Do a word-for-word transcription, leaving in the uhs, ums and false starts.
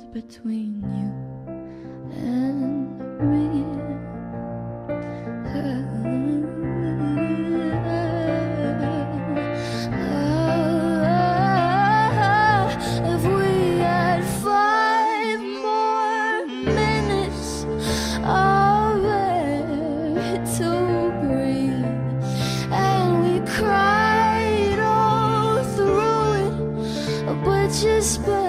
between you and me. If we had five more minutes of air to breathe, and we cried all through it, but you spent